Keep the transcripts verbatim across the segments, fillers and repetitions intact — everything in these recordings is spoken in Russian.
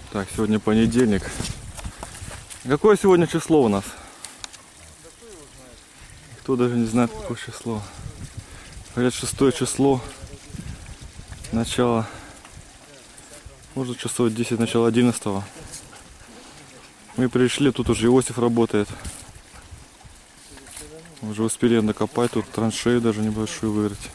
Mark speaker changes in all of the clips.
Speaker 1: Так, сегодня понедельник. Какое сегодня число у нас? Кто даже не знает, какое число. Говорят, шестое число. Начало. Может, часов десять, начало одиннадцатого. Мы пришли, тут уже Иосиф работает. Уже успели накопать, тут траншею даже небольшую вырыть.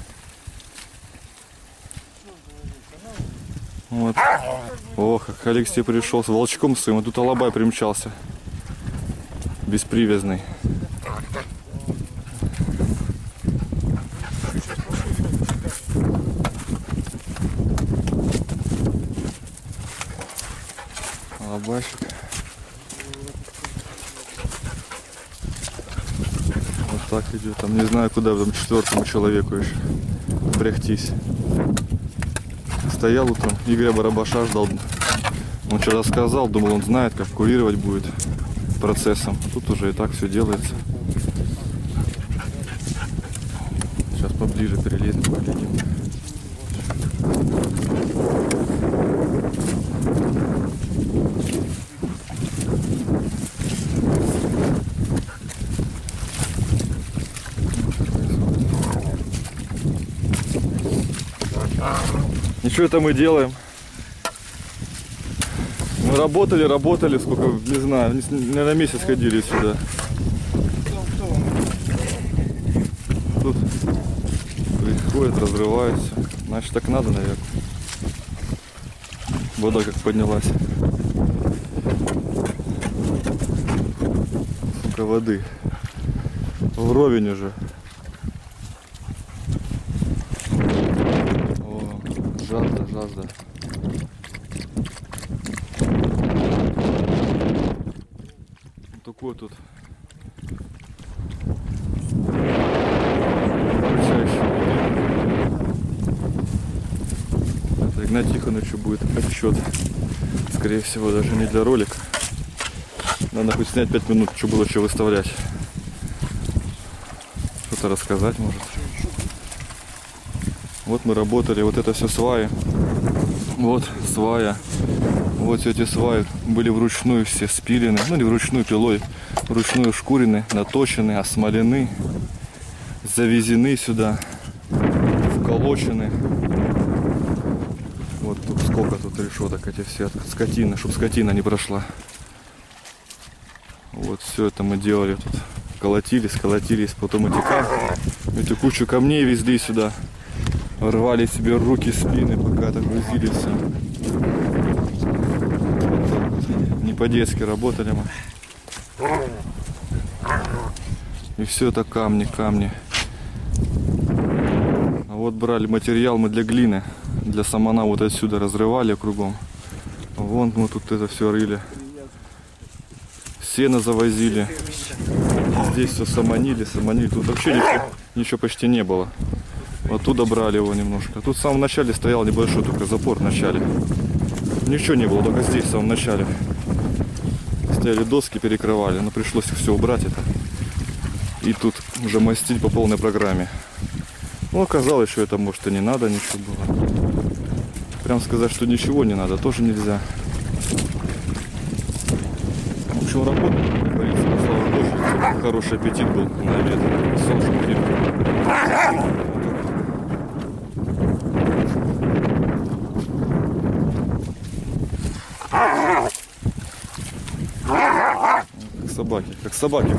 Speaker 1: Вот. Ох, как Алексей пришел с волчком своим, а тут алабай примчался. Беспривязный. Алабайщик. Вот так идет. Там не знаю куда, там четвертому человеку еще брехтись. Стоял утром, Игоря Барабаша ждал. Он что-то сказал, думал, он знает, как курировать будет процессом. Тут уже и так все делается. Сейчас поближе перелезем, поглядим. Ничего это мы делаем. Мы работали, работали, сколько, не знаю, наверное, месяц ходили сюда. Тут приходит, разрывается. Значит, так надо, наверное. Вода как поднялась. Сколько воды. Вровень уже. Жажда, жажда. Вот такой тут. Это Игнат Тихоновичу будет отчет. Скорее всего, даже не для ролика. Надо хоть снять пять минут, что было, что выставлять. Что-то рассказать, может. Вот мы работали, вот это все сваи. Вот свая. Вот все эти сваи были вручную все спилены. Ну не вручную, пилой. Вручную шкурены, наточены, осмолены. Завезены сюда. Вколочены. Вот тут сколько тут решеток эти все от скотины, чтобы скотина не прошла. Вот все это мы делали тут. Колотились, колотились. Потом эти, эти кучу камней везли сюда. Рвали себе руки, спины, пока так грузили все. Не по-детски работали мы. И все это камни, камни. А вот брали материал мы для глины. Для самана вот отсюда разрывали кругом. Вон мы тут это все рыли. Сено завозили. Здесь все саманили, саманили. Тут вообще ничего, ничего почти не было. Оттуда брали его немножко. Тут в самом начале стоял небольшой только запор в начале. Ничего не было, только здесь в самом начале. Стояли доски, перекрывали, но пришлось все убрать это. И тут уже мастить по полной программе. Ну, оказалось, что это может и не надо ничего было. Прям сказать, что ничего не надо, тоже нельзя. В общем, работа, как говорится, слава Богу, хороший аппетит был на обед. Солнце крепко. Как собаки, как собаки.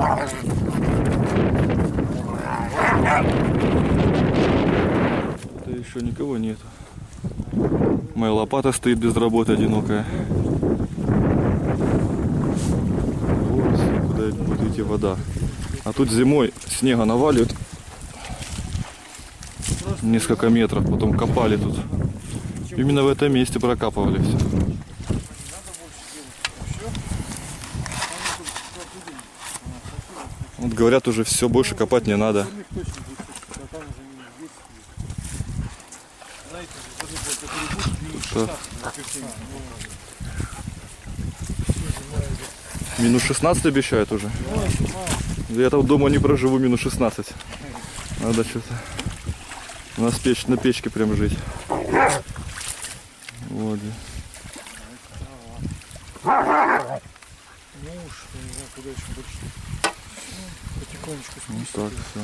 Speaker 1: Это еще никого нету. Моя лопата стоит без работы, одинокая. Вот куда будет идти вода. А тут зимой снега наваливают несколько метров, потом копали тут. Именно в этом месте прокапывали все. Вот говорят, уже все, больше копать не надо. Тут, минус шестнадцать обещают уже. Я там дома не проживу минус шестнадцать. Надо что-то у нас печь, на печке прям жить. Вот.
Speaker 2: Ну уж, я не знаю, куда еще больше. Ну, потихонечку
Speaker 1: Ну
Speaker 2: спустить.
Speaker 1: так, все.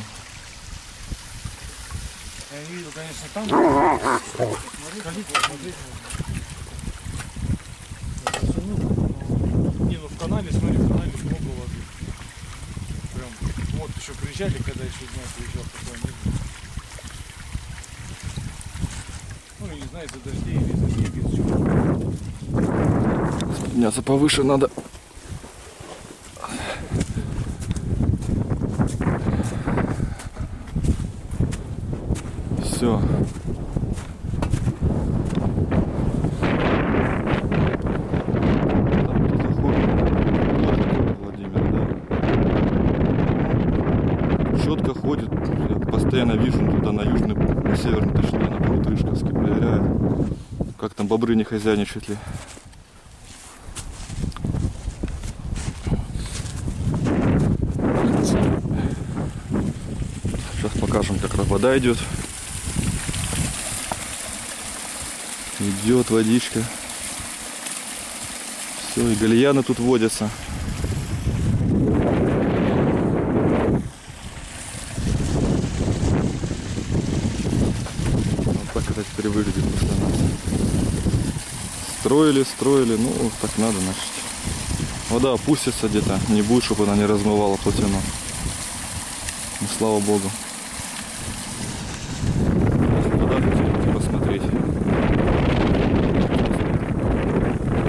Speaker 2: Я не видел, конечно, там. Смотри, посмотреть можно. Не, ну в канале, смотри, в канале много воды. Прям, вот еще приезжали, когда еще дня приезжал, такое не было. Ну, я не знаю, из-за дождей или из-за снега, из-за чего.
Speaker 1: Подняться повыше надо. Все. Четко ходит, я постоянно вижу туда на южный, на северный, точнее, на пруд Рыжковский проверяет, как там бобры не хозяйничают ли. Сейчас покажем, как вода идет. Идет водичка. Все, и гальяны тут водятся. Вот так это теперь выглядит после нас. Строили, строили, ну так надо, значит. Вода опустится где-то, не будет, чтобы она не размывала плотину. Ну, слава богу.